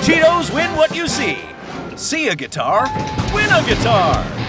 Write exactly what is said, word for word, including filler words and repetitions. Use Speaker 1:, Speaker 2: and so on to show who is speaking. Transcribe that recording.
Speaker 1: Cheetos, win what you see. See a guitar, win a guitar.